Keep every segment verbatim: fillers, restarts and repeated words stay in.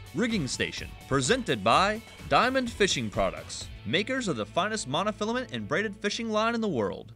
Rigging Station, presented by Diamond Fishing Products, makers of the finest monofilament and braided fishing line in the world.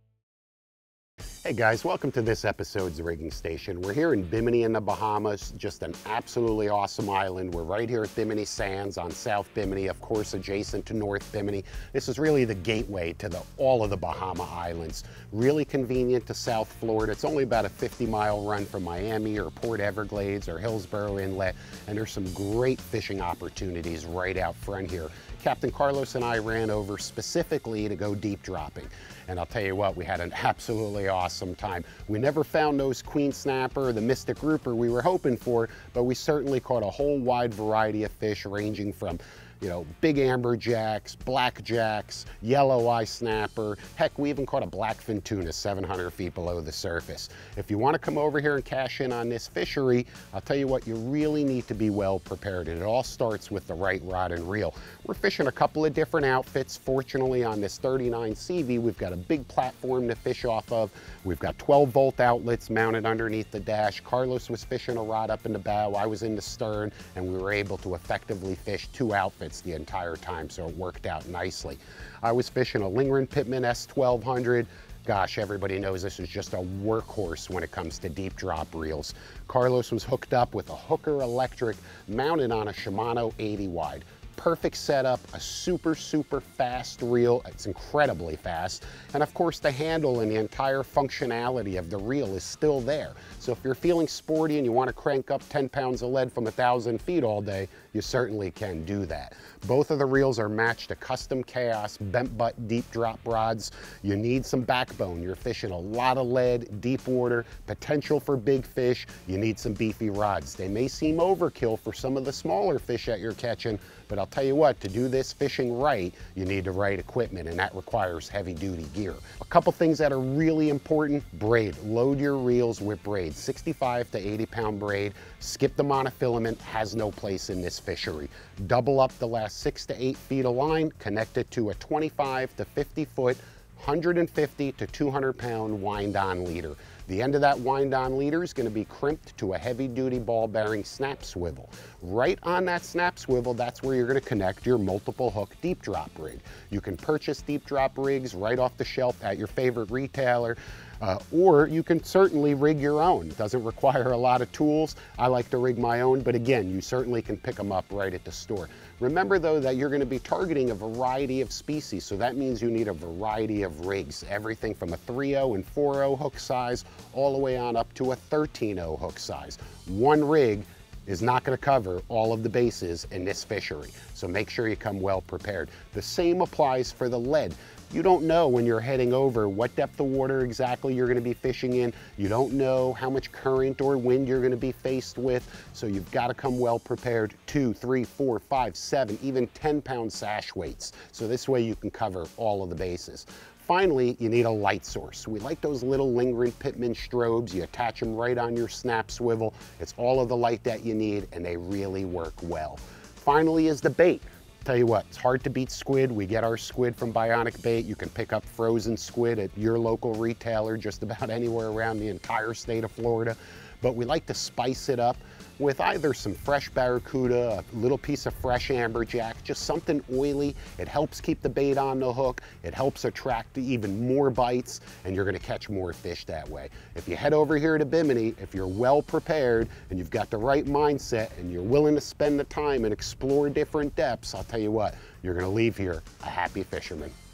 Hey guys, welcome to this episode's Rigging Station. We're here in Bimini in the Bahamas, just an absolutely awesome island. We're right here at Bimini Sands on South Bimini, of course adjacent to North Bimini. This is really the gateway to the, all of the Bahama Islands. Really convenient to South Florida. It's only about a fifty mile run from Miami or Port Everglades or Hillsborough Inlet, and there's some great fishing opportunities right out front here. Captain Carlos and I ran over specifically to go deep dropping. And I'll tell you what, we had an absolutely awesome time. We never found those queen snapper, the mystic grouper we were hoping for, but we certainly caught a whole wide variety of fish ranging from, you know, big amberjacks, blackjacks, yellow eye snapper. Heck, we even caught a blackfin tuna seven hundred feet below the surface. If you want to come over here and cash in on this fishery, I'll tell you what, you really need to be well prepared. And it all starts with the right rod and reel. We're fishing a couple of different outfits. Fortunately, on this thirty-nine C V, we've got a big platform to fish off of. We've got twelve volt outlets mounted underneath the dash. Carlos was fishing a rod up in the bow. I was in the stern, and we were able to effectively fish two outfits the entire time, so it worked out nicely. I was fishing a Lingren Pitman S twelve hundred. Gosh, everybody knows this is just a workhorse when it comes to deep drop reels. Carlos was hooked up with a Hooker Electric mounted on a Shimano eighty wide. Perfect setup, a super, super fast reel. It's incredibly fast. And of course, the handle and the entire functionality of the reel is still there. So if you're feeling sporty and you want to crank up ten pounds of lead from a thousand feet all day, you certainly can do that. Both of the reels are matched to custom Chaos bent butt deep drop rods. You need some backbone. You're fishing a lot of lead, deep water, potential for big fish. You need some beefy rods. They may seem overkill for some of the smaller fish that you're catching, but I'll tell you what, to do this fishing right, you need the right equipment, and that requires heavy duty gear. A couple things that are really important: braid. Load your reels with braid. sixty-five to eighty pound braid. Skip the monofilament, has no place in this fishery. Double up the last six to eight feet of line, connect it to a twenty-five to fifty foot, one hundred fifty to two hundred pound wind-on leader. The end of that wind-on leader is going to be crimped to a heavy-duty ball-bearing snap swivel. Right on that snap swivel, that's where you're going to connect your multiple hook deep drop rig. You can purchase deep drop rigs right off the shelf at your favorite retailer. Uh, or you can certainly rig your own. It doesn't require a lot of tools. I like to rig my own, but again, you certainly can pick them up right at the store. Remember though that you're going to be targeting a variety of species, so that means you need a variety of rigs. Everything from a three oh and four oh hook size all the way on up to a thirteen oh hook size. One rig is not going to cover all of the bases in this fishery, so make sure you come well prepared. The same applies for the lead. You don't know when you're heading over what depth of water exactly you're going to be fishing in. You don't know how much current or wind you're going to be faced with, so you've got to come well prepared. Two, three, four, five, seven, even ten pound sash weights. So this way you can cover all of the bases. Finally, you need a light source. We like those little Lingren Pitman strobes. You attach them right on your snap swivel. It's all of the light that you need, and they really work well. Finally is the bait. Tell you what, it's hard to beat squid. We get our squid from Bionic Bait. You can pick up frozen squid at your local retailer just about anywhere around the entire state of Florida. But we like to spice it up with either some fresh barracuda, a little piece of fresh amberjack, just something oily. It helps keep the bait on the hook. It helps attract even more bites, and you're gonna catch more fish that way. If you head over here to Bimini, if you're well prepared and you've got the right mindset and you're willing to spend the time and explore different depths, I'll tell you what, you're gonna leave here a happy fisherman.